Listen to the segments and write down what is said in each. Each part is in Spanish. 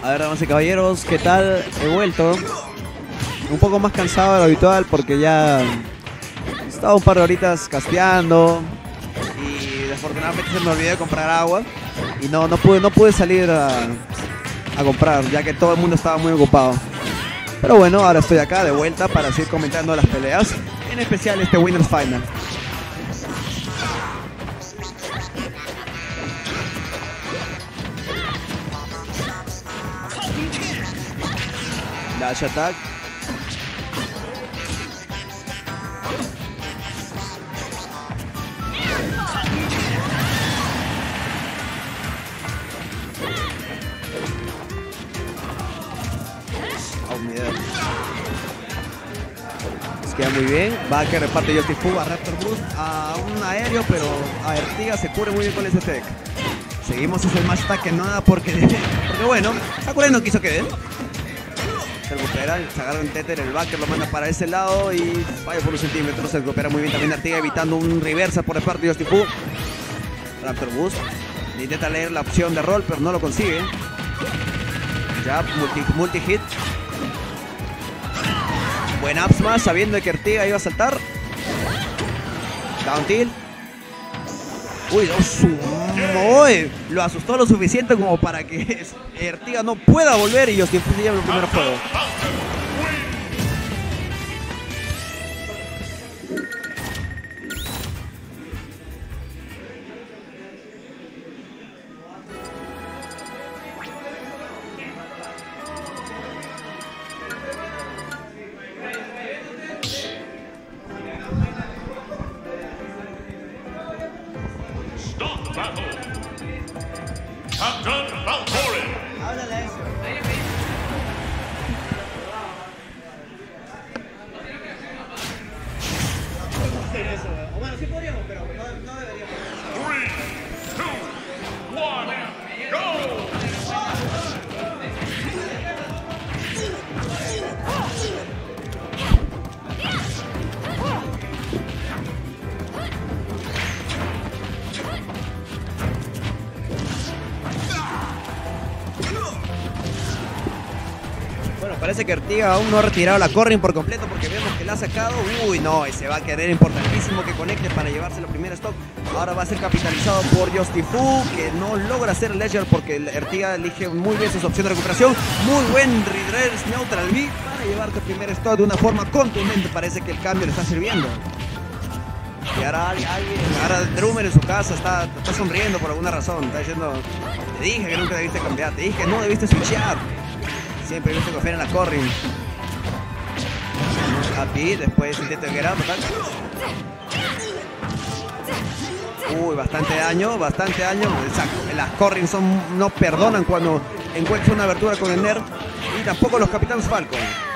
A ver, damas y caballeros, ¿qué tal? He vuelto un poco más cansado de lo habitual porque ya estaba un par de horitas casteando y desafortunadamente se me olvidó de comprar agua y no pude salir a comprar, ya que todo el mundo estaba muy ocupado. Pero bueno, ahora estoy acá de vuelta para seguir comentando las peleas, en especial este Winners Final. Dash attack. Queda muy bien. Va que reparte Justin Fu a Raptor Boost a un aéreo, pero a Ertiga se cubre muy bien con ese tech. Seguimos ese match attack que no da porque bueno, Sakurai no quiso que den. Se recupera, se agarra un Tether, el backer lo manda para ese lado y falla por un centímetro. Se recupera muy bien también Ertiga, evitando un reversa por parte de Justin Fu. Raptor Boost intenta leer la opción de roll, pero no lo consigue. Ya, multi-hit. Buen up smash, sabiendo que Ertiga iba a saltar. Down tilt. Uy, lo asustó lo suficiente como para que Ertiga no pueda volver y Justin Fu se lleva el primer juego. Bueno, sí podríamos, pero no deberíamos. 3, 2, 1, go! Bueno, parece que Ertiga aún no ha retirado la Corrin por completo porque vemos que la ha sacado. Uy, no, ese va a querer importantísimo que conecte para llevarse la primera stock. Ahora va a ser capitalizado por Justin Fu, que no logra hacer el Ledger porque Ertiga elige muy bien sus opciones de recuperación. Muy buen reverse neutral B para llevarte el primer stock de una forma contundente. Parece que el cambio le está sirviendo. Y ahora Drummer en su casa está sonriendo por alguna razón. Está diciendo, te dije que nunca debiste cambiar, te dije que no debiste switchear. Siempre debiste confiar en la Corrin. Happy, después intenta get up, ¿verdad? Uy, bastante daño. Las Corrin no perdonan cuando encuentran una abertura con el Ner. Y tampoco los Capitanes Falcon.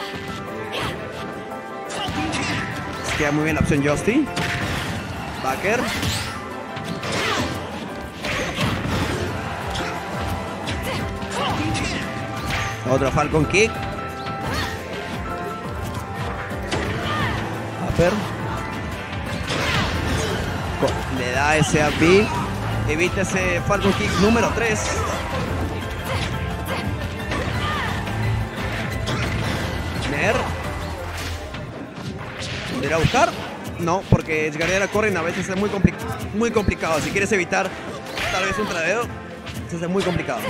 Queda muy bien la opción Justin. Backer. Otro Falcon Kick. Upper. Le da ese up. Evita ese Falcon Kick número 3. Ner. ¿Ir a buscar? No, porque llegar a Corrin a veces es muy complicado. Si quieres evitar tal vez un tradeo, eso es muy complicado.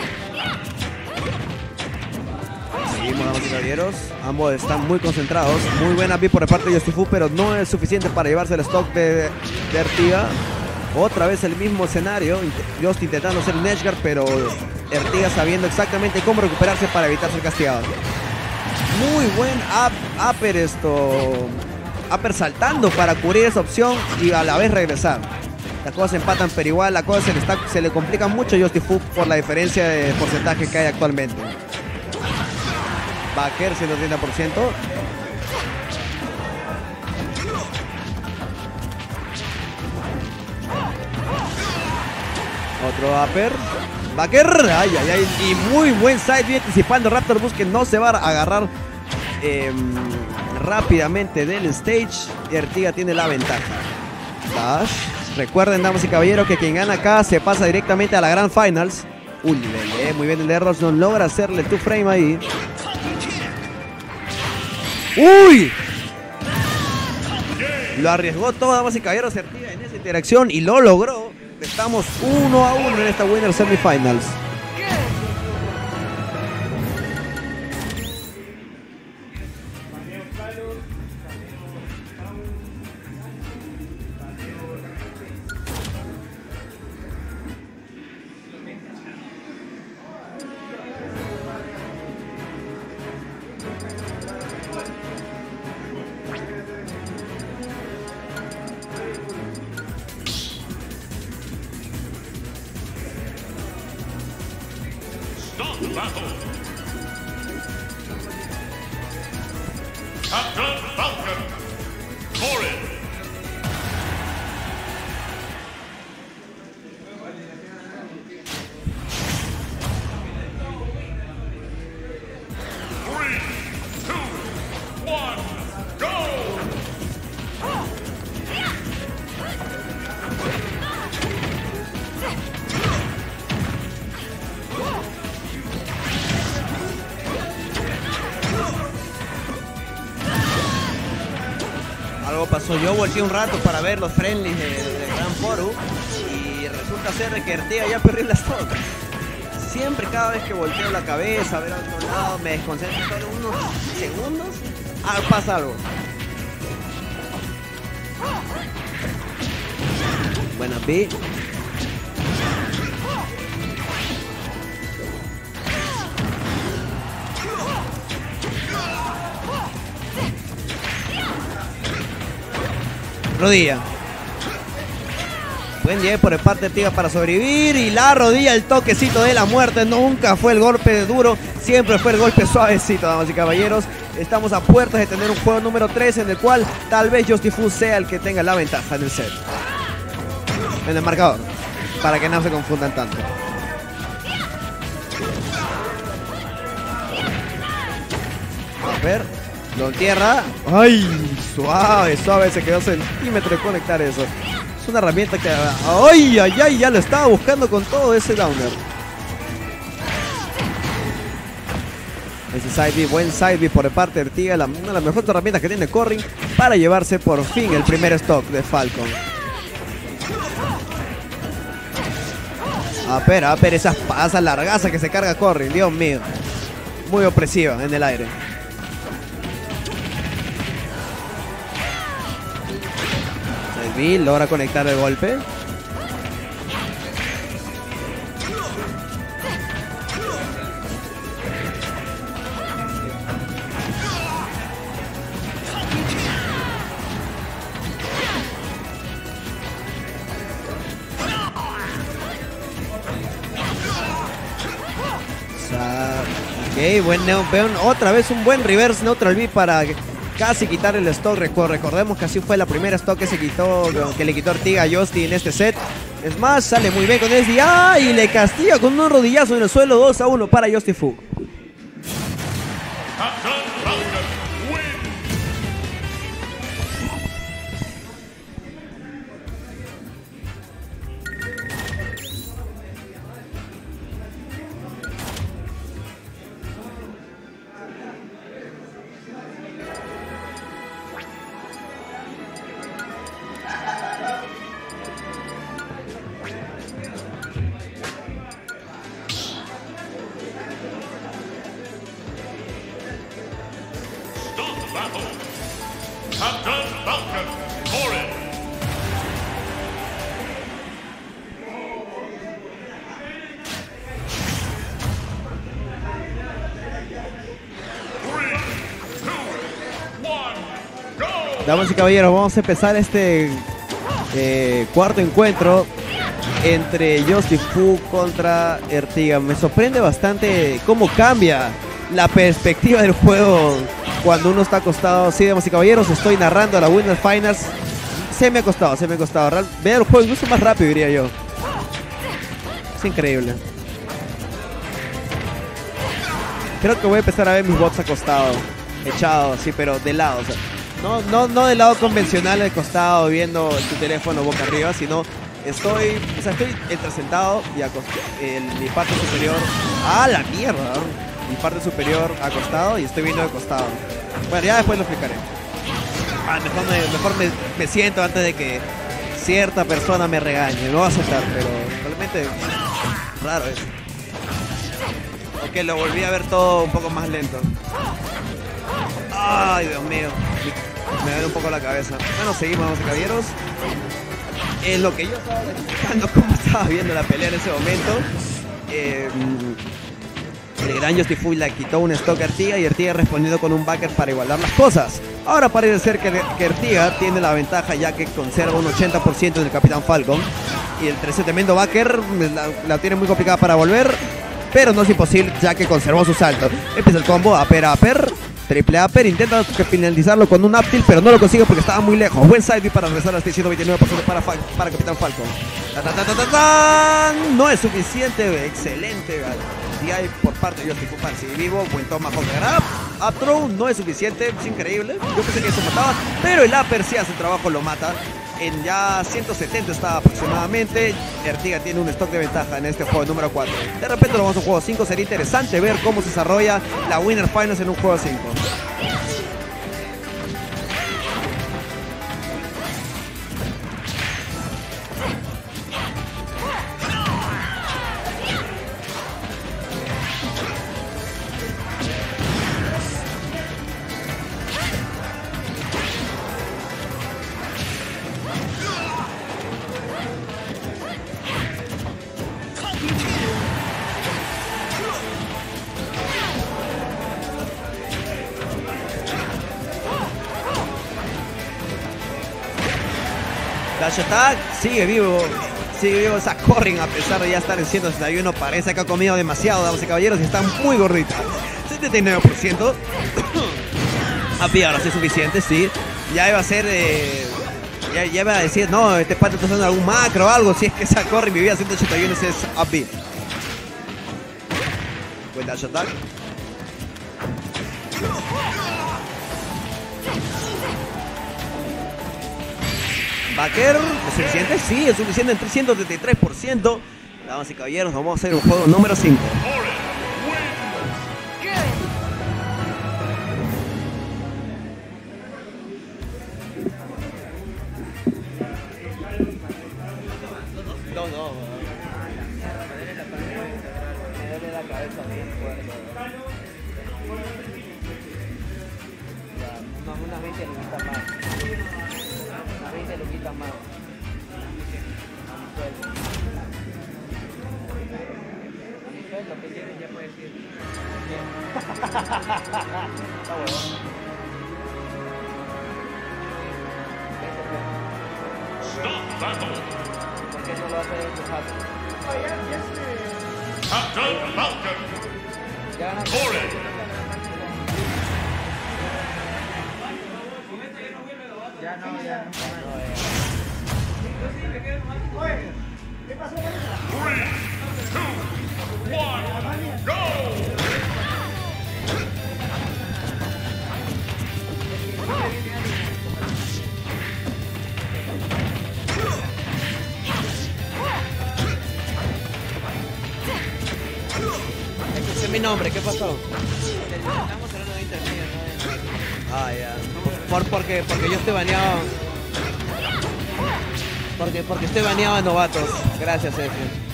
Seguimos, damas y caballeros. Ambos están muy concentrados. Muy buena B por parte de Justin Fu, pero no es suficiente para llevarse el stock de Ertiga. Otra vez el mismo escenario. Justin intentando hacer un edgeguard, pero Ertiga sabiendo exactamente cómo recuperarse para evitar ser castigado. Muy buen upper upper saltando para cubrir esa opción y a la vez regresar. Las cosas empatan, pero igual la cosa se le complica mucho a Justin Fu por la diferencia de porcentaje que hay actualmente. Backer 130%. Otro upper. Backer. Ay, ay, ay. Y muy buen side B anticipando Raptor Boost, que no se va a agarrar rápidamente del stage. Y Ertiga tiene la ventaja. Dash. Recuerden, damas y caballeros, que quien gana acá se pasa directamente a la Grand Finals. un nivel, muy bien el Erros, no logra hacerle two frame ahí. ¡Uy! Lo arriesgó todo, damas y caballeros, Ertiga en esa interacción y lo logró. Estamos 1-1 en esta Winner Semifinals. Start the battle. Captain Falcon, Corin. Three, two, one, go! Algo pasó, yo volteé un rato para ver los friendlies de Gran Foru y resulta ser que Ertiga ya perdió las todas. Siempre cada vez que volteo la cabeza a ver a otro lado me desconcentro solo unos segundos, pasa algo. Buena B. Rodilla. Buen día por el parte de Ertiga para sobrevivir. Y la rodilla, el toquecito de la muerte. Nunca fue el golpe duro, siempre fue el golpe suavecito, damas y caballeros. Estamos a puertas de tener un juego número 3 en el cual tal vez Justifu sea el que tenga la ventaja en el set. En el marcador, para que no se confundan tanto. A ver, lo entierra. ¡Ay! Suave, suave, se quedó centímetro de conectar eso. Es una herramienta que... ¡Ay, ay, ay! Ya lo estaba buscando con todo ese downer. Ese side B, buen side B por parte de Ertiga. Una de las mejores herramientas que tiene Corrin para llevarse por fin el primer stock de Falcon. A ver, esas pasas largazas que se carga Corrin, Dios mío. Muy opresiva en el aire. Logra conectar el golpe. Ok, buen neopeón. Otra vez un buen reverse neutral B para casi quitar el stock. Recordemos que así fue la primera stock que le quitó Ertiga a Justy en este set. Es más, sale muy bien con SD. ¡Ah! Y le castiga con un rodillazo en el suelo. 2-1 para Justifu. Captain Falcon, Corin. Three, two, one, go. Damas y caballeros, vamos a empezar este cuarto encuentro entre Justifu contra Ertiga. Me sorprende bastante cómo cambia la perspectiva del juego cuando uno está acostado. Sí, damas y caballeros, estoy narrando la Winner Finals. Se me ha costado. Ver el juego incluso más rápido, diría yo. Es increíble. Creo que voy a empezar a ver mis bots acostados, echados, sí, pero de lado. O sea, no del lado convencional, de costado, viendo tu teléfono boca arriba, sino estoy entre sentado y mi parte superior. ¡Ah, la mierda! Mi parte superior acostado y estoy viendo de costado. Bueno, ya después lo explicaré. Mejor me siento antes de que cierta persona me regañe. No va a aceptar, pero realmente raro eso. Ok, lo volví a ver todo un poco más lento. Ay, Dios mío. Me duele un poco la cabeza. Bueno, seguimos, vamos, caballeros. En lo que yo estaba explicando cómo estaba viendo la pelea en ese momento, el gran Justifuy le quitó un stock a Ertiga y Ertiga respondiendo con un backer para igualar las cosas. Ahora parece ser que Ertiga tiene la ventaja ya que conserva un 80% del Capitán Falcon. Y el tremendo backer la tiene muy complicada para volver, pero no es imposible ya que conservó su salto. Empieza el combo, upper, triple upper, intenta finalizarlo con un up tilt, pero no lo consigue porque estaba muy lejos. Buen side B para regresar hasta 129% para Capitán Falcon. No es suficiente, excelente. Y hay por parte de Justifuy para seguir vivo. Buen toma con grab. Up throw no es suficiente, es increíble. Yo pensé que eso mataba, pero el upper sí hace el trabajo, lo mata. En ya 170 estaba aproximadamente. Ertiga tiene un stock de ventaja en este juego número 4. De repente lo vamos a un juego 5. Sería interesante ver cómo se desarrolla la Winner Finals en un juego 5. Dash attack, sigue vivo esa Corrin a pesar de ya estar en 161. Parece que ha comido demasiado, damas y caballeros, y está muy gordita. 79%. Api, ahora sí es suficiente, sí. Ya iba a ser ya iba a decir, no, este pato está usando algún macro o algo. Si es que esa Corrin vivía a 181, ese es Api. Buen dash attack. Backer, ¿es suficiente? Sí, es suficiente en 333%. Damas y caballeros, vamos a hacer un juego número 5. No. Me duele la cabeza bien fuerte. Unas 20 luquitas más. Unas 20 luquitas más. A mi sueldo, lo que quieres ya puedes ir. Está bueno. Stop battle. ¿Por qué no lo hace en tu jato? Captain Falcon. Ya ganaste. Corrin. Ya no. 3, 2, 1, go! Escuché mi nombre, ¿qué pasó? Estamos hablando de intermedio, ¿no? Ah, ya. Porque yo estoy baneado. Porque estoy baneado a novatos. Gracias, Efe.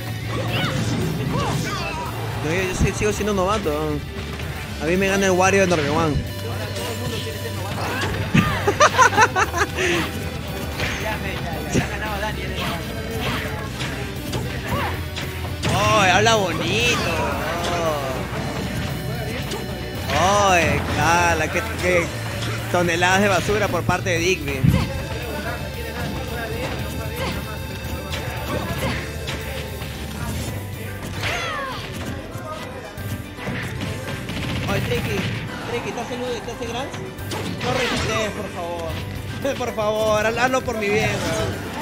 No, yo sigo siendo novato. A mí me gana el Wario de Norbewan. Ya ganaba Daniel. Oh, habla bonito. Oh, claro, que toneladas de basura por parte de Digby. Oye, Tricky, ¿estás en Grants? No resistes, por favor. Por favor, hazlo por mi bien, bro.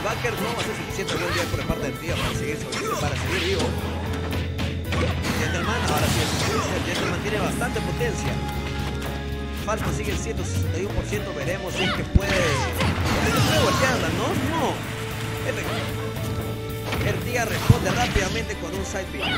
backer no va a ser suficiente buen día por parte del tío para seguir vivo. Gentleman, ahora sí, el Gentleman tiene bastante potencia. Falcon sigue el 161%, veremos si es que puede voltearla, ¿no? No. Ertiga responde rápidamente con un side beat.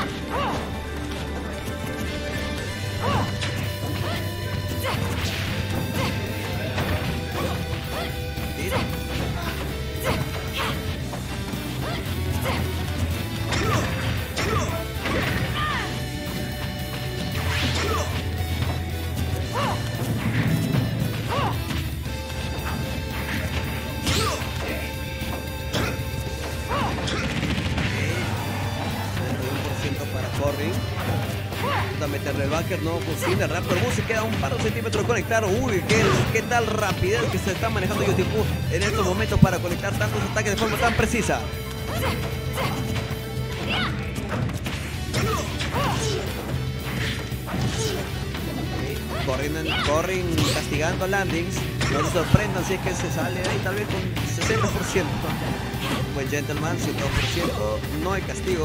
Meterle el backer, no funciona. Raptor Boost se queda un par de centímetros de conectar. Uy, qué tal rapidez que se está manejando Yotifu en estos momentos para conectar tantos ataques de forma tan precisa. Corren castigando landings. No se sorprendan si es que se sale ahí tal vez con 60%. Buen Gentleman, 100%. No hay castigo.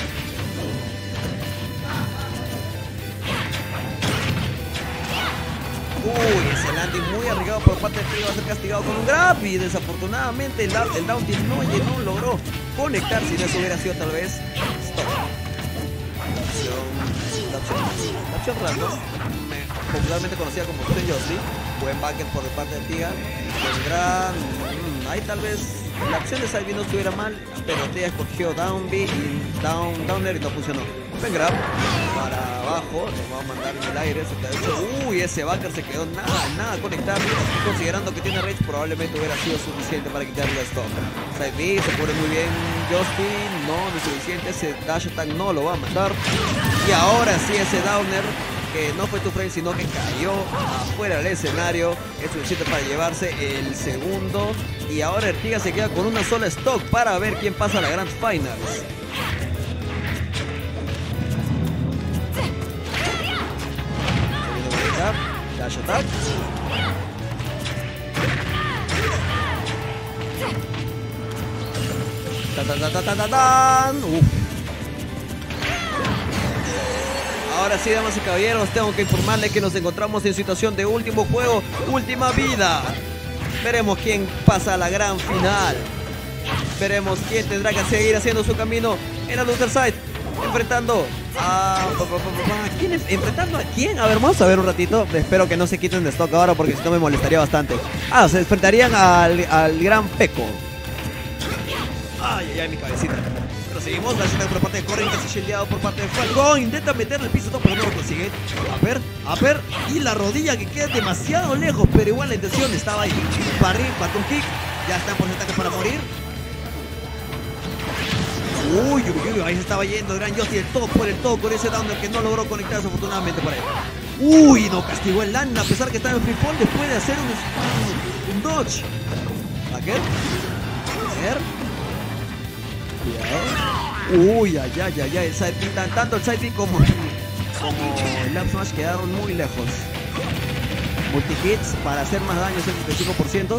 Uy, ese landing muy arriesgado por parte de Trigo, va a ser castigado con un grab y desafortunadamente el down tilt no logró conectar. Si no, eso hubiera sido tal vez stop. La opción random, popularmente conocida como Stone Justy. Buen backer por parte de Tiga. El gran, ahí tal vez la opción de Side B no estuviera mal, pero Tiga escogió down B y downer y no funcionó. Buen grab para abajo, nos va a mandar en el aire, se quedó hecho. Uy, ese backer se quedó nada a conectar. Considerando que tiene rage, probablemente hubiera sido suficiente para quitarle el stop. Side B se cubre muy bien Justin, no es suficiente, ese dash attack no lo va a matar. Y ahora sí, ese downer, que no fue tu frame, sino que cayó afuera del escenario, es suficiente para llevarse el segundo. Y ahora Ertiga se queda con una sola stock para ver quién pasa a la Grand Finals. Dash attack. Ahora sí, damas y caballeros, tengo que informarles que nos encontramos en situación de último juego, última vida. Veremos quién pasa a la gran final. Veremos quién tendrá que seguir haciendo su camino en la loser side. Enfrentando a... ¿Enfrentando a quién? A ver, vamos a ver un ratito. Espero que no se quiten de stock ahora porque si no me molestaría bastante. Se enfrentarían al gran Peco. Ay, mi cabecita. Pero seguimos, la por parte de Corrin, casi shieldado por parte de Falcon. Intenta meterle el piso top, pero no lo consigue. A ver, y la rodilla que queda demasiado lejos, pero igual la intención estaba ahí. Barry, Baton Kick, ya está en porcentaje para morir. Uy, ahí se estaba yendo el gran Justy, el todo por el todo con ese downer que no logró conectarse afortunadamente por ahí. Uy, no castigó el land a pesar que estaba en free fall después de hacer un dodge. A ver. Cuidado. Uy, el side beat, tanto el side beat como el up smash quedaron muy lejos. Multi-hits para hacer más daño, 75%.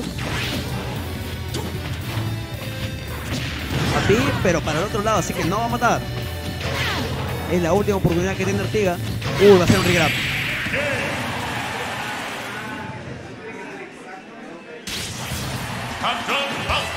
A ti, pero para el otro lado, así que no va a matar. Es la última oportunidad que tiene Ertiga. Va a ser un regrab. Captain Falcon.